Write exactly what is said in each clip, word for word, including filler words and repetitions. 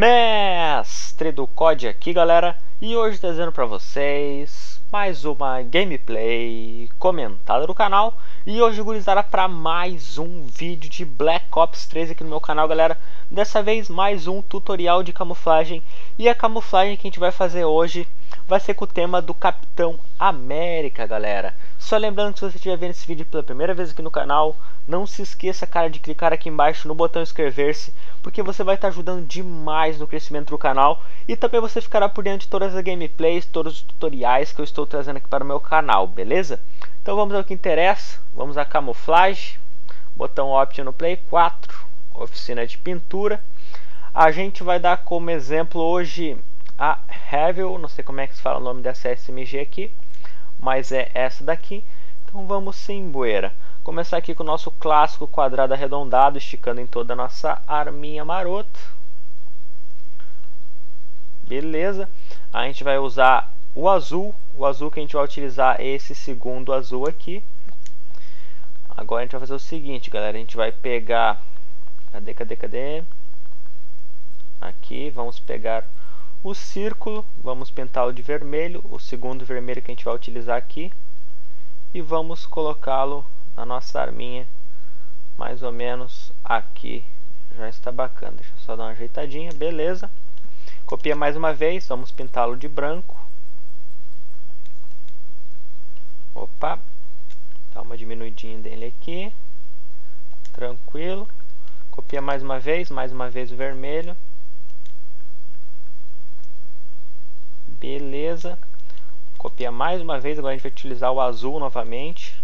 Mestre do C O D aqui, galera, e hoje trazendo para vocês mais uma gameplay comentada do canal. E hoje, gurizada, para mais um vídeo de Black Ops três aqui no meu canal, galera. Dessa vez mais um tutorial de camuflagem, e a camuflagem que a gente vai fazer hoje vai ser com o tema do Capitão América, galera. Só lembrando que se você estiver vendo esse vídeo pela primeira vez aqui no canal, não se esqueça, cara, de clicar aqui embaixo no botão inscrever-se, porque você vai estar ajudando demais no crescimento do canal, e também você ficará por dentro de todas as gameplays, todos os tutoriais que eu estou trazendo aqui para o meu canal, beleza? Então vamos ao que interessa, vamos à camuflagem, botão Option no Play quatro, oficina de pintura. A gente vai dar como exemplo hoje a Havel, não sei como é que se fala o nome dessa S M G aqui, mas é essa daqui. Então vamos sim, bueira. Começar aqui com o nosso clássico quadrado arredondado, esticando em toda a nossa arminha marota. Beleza. A gente vai usar o azul. O azul que a gente vai utilizar é esse segundo azul aqui. Agora a gente vai fazer o seguinte, galera. A gente vai pegar... Cadê, cadê, cadê? Aqui, vamos pegar o círculo. Vamos pintá-lo de vermelho. O segundo vermelho que a gente vai utilizar aqui. E vamos colocá-lo na nossa arminha, mais ou menos aqui. Já está bacana, deixa eu só dar uma ajeitadinha, beleza. Copia mais uma vez, vamos pintá-lo de branco. Opa, dá uma diminuidinha dele aqui, tranquilo. Copia mais uma vez, mais uma vez o vermelho. Beleza. Copia mais uma vez, agora a gente vai utilizar o azul novamente.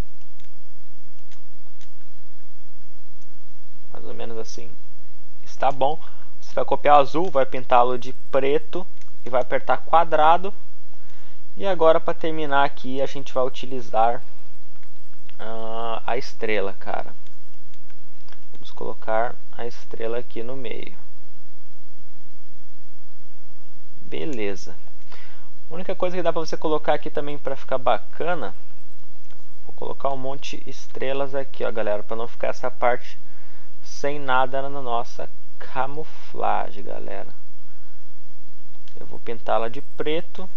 Mais ou menos assim. Está bom. Você vai copiar o azul, vai pintá-lo de preto e vai apertar quadrado. E agora, para terminar aqui, a gente vai utilizar uh, a estrela, cara. Vamos colocar a estrela aqui no meio. Beleza. A única coisa que dá para você colocar aqui também para ficar bacana, vou colocar um monte de estrelas aqui, ó, galera, para não ficar essa parte sem nada na nossa camuflagem, galera. Eu vou pintá-la de preto,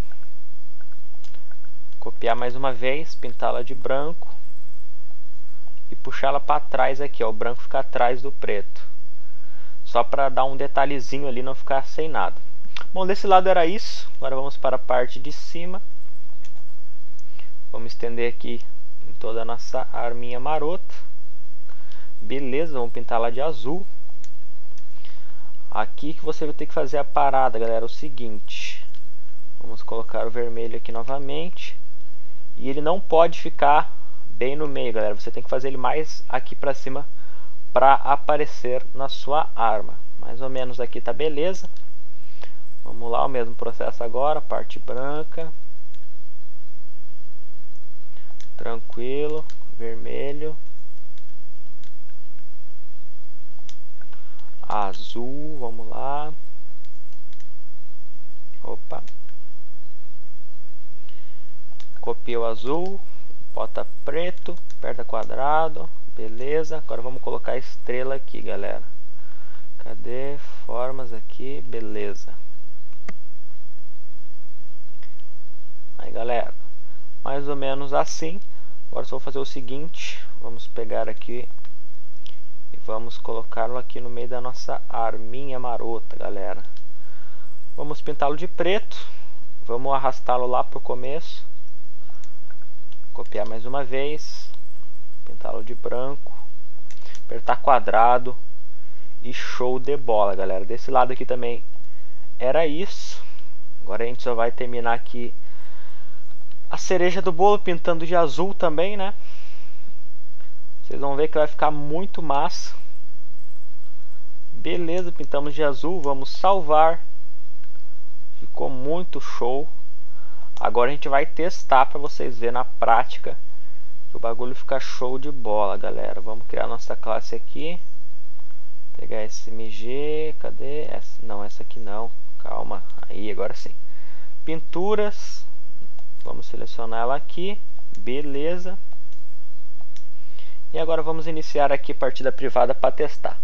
copiar mais uma vez, pintá-la de branco e puxá-la para trás aqui, ó, o branco fica atrás do preto, só para dar um detalhezinho ali, não ficar sem nada. Bom, desse lado era isso. Agora vamos para a parte de cima. Vamos estender aqui em toda a nossa arminha marota. Beleza, vamos pintar lá de azul. Aqui que você vai ter que fazer a parada, galera, é o seguinte. Vamos colocar o vermelho aqui novamente. E ele não pode ficar bem no meio, galera. Você tem que fazer ele mais aqui para cima para aparecer na sua arma. Mais ou menos aqui tá beleza. Vamos lá, o mesmo processo agora, parte branca, tranquilo, vermelho, azul, vamos lá, opa, copia o azul, bota preto, aperta quadrado, beleza. Agora vamos colocar a estrela aqui, galera. Cadê? Formas aqui, beleza. Aí, galera, mais ou menos assim. Agora só vou fazer o seguinte, vamos pegar aqui e vamos colocá-lo aqui no meio da nossa arminha marota, galera. Vamos pintá-lo de preto, vamos arrastá-lo lá pro começo, copiar mais uma vez, pintá-lo de branco, apertar quadrado e show de bola, galera. Desse lado aqui também era isso. Agora a gente só vai terminar aqui a cereja do bolo, pintando de azul também, né? Vocês vão ver que vai ficar muito massa. Beleza, pintamos de azul, vamos salvar. Ficou muito show. Agora a gente vai testar para vocês verem na prática que o bagulho fica show de bola, galera. Vamos criar nossa classe aqui. Pegar S M G, cadê? Essa, não, essa aqui não. Calma, aí, agora sim. Pinturas. Vamos selecionar ela aqui, beleza. E agora vamos iniciar aqui partida privada para testar.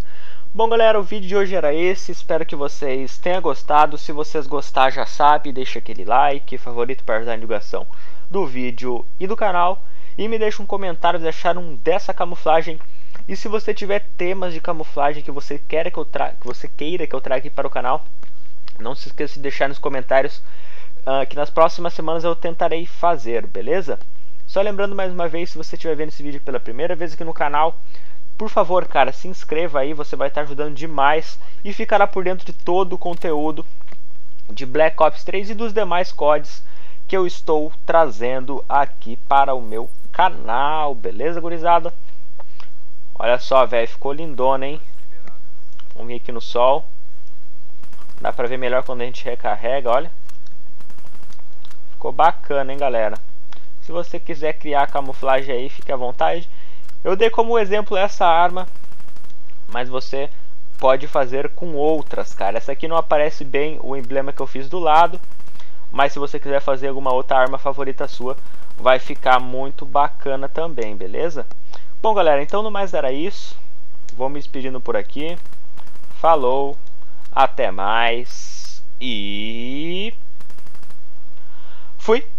Bom galera, o vídeo de hoje era esse, espero que vocês tenham gostado. Se vocês gostaram, já sabe, deixa aquele like, favorito para ajudar a divulgação do vídeo e do canal. E me deixa um comentário se acharam dessa camuflagem. E se você tiver temas de camuflagem que você, quer que, eu tra que você queira que eu traga aqui para o canal, não se esqueça de deixar nos comentários, uh, que nas próximas semanas eu tentarei fazer, beleza? Só lembrando mais uma vez, se você estiver vendo esse vídeo pela primeira vez aqui no canal, por favor, cara, se inscreva aí, você vai estar ajudando demais e ficará por dentro de todo o conteúdo de Black Ops três e dos demais C O Ds que eu estou trazendo aqui para o meu canal, beleza, gurizada? Olha só, velho, ficou lindona, hein? Vamos vir aqui no sol. Dá pra ver melhor quando a gente recarrega, olha. Ficou bacana, hein, galera? Se você quiser criar camuflagem aí, fique à vontade. Eu dei como exemplo essa arma, mas você pode fazer com outras, cara. Essa aqui não aparece bem o emblema que eu fiz do lado, mas se você quiser fazer alguma outra arma favorita sua, vai ficar muito bacana também, beleza? Bom, galera, então no mais era isso. Vou me despedindo por aqui. Falou, até mais e fui!